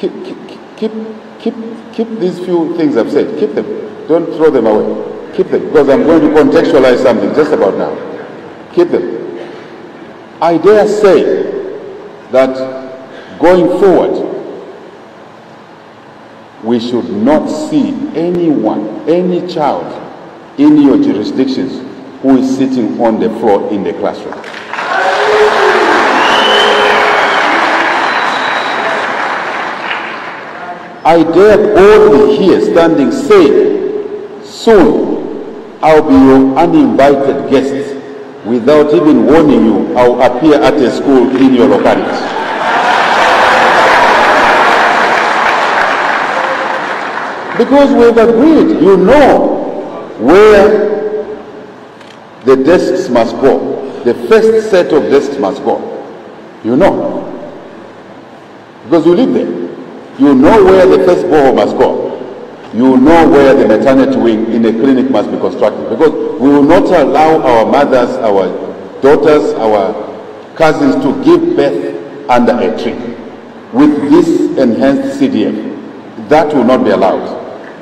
keep these few things I've said. Keep them. Don't throw them away. Keep them, because I'm going to contextualize something just about now. Keep them. I dare say that going forward, we should not see anyone, any child in your jurisdictions who is sitting on the floor in the classroom. I dare boldly here standing say, soon I'll be your uninvited guest. Without even warning you, I'll appear at a school in your locality. Because we've agreed, you know where the desks must go. The first set of desks must go. You know. Because you live there. You know where the first borehole must go. You know where the maternity wing in a clinic must be constructed. Because we will not allow our mothers, our daughters, our cousins to give birth under a tree with this enhanced CDF. That will not be allowed.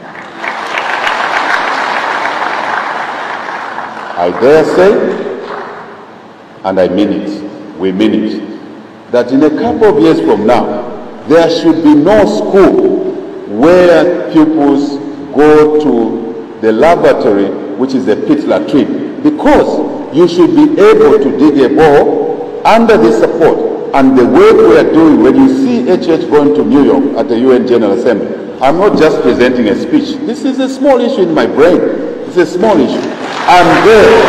I dare say, and I mean it, we mean it, that in a couple of years from now, there should be no school where pupils go to the lavatory, which is a pit latrine, because you should be able to dig a borehole under the support. And the way we are doing, when you see HH going to New York at the UN General Assembly, I'm not just presenting a speech. This is a small issue in my brain. It's a small issue. I'm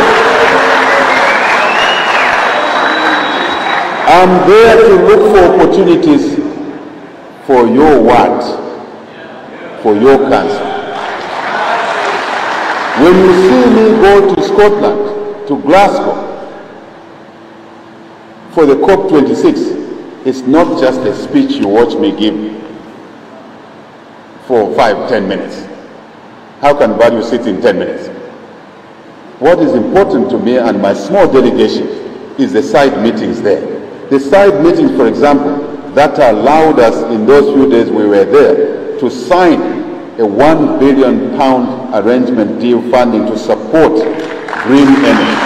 there to look for opportunities for your ward, for your country. When you see me go to Scotland, to Glasgow, for the COP26, it's not just a speech you watch me give for 5-10 minutes. How can value sit in 10 minutes? What is important to me and my small delegation is the side meetings there. The side meetings, for example, that allowed us in those few days we were there to sign a £1 billion arrangement deal funding to support green energy.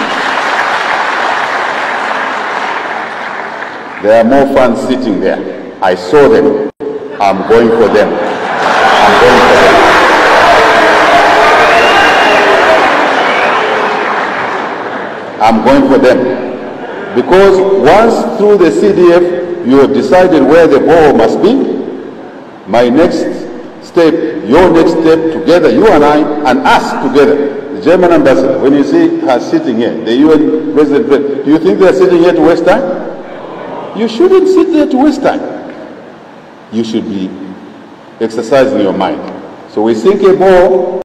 There are more funds sitting there. I saw them. I'm going for them. I'm going for them. I'm going for them. Because once through the CDF, you have decided where the borehole must be, my next step, your next step, together, you and I, and us together, the German ambassador, when you see her sitting here, the UN president, do you think they're sitting here to waste time? You shouldn't sit there to waste time. You should be exercising your mind. So we sink a borehole,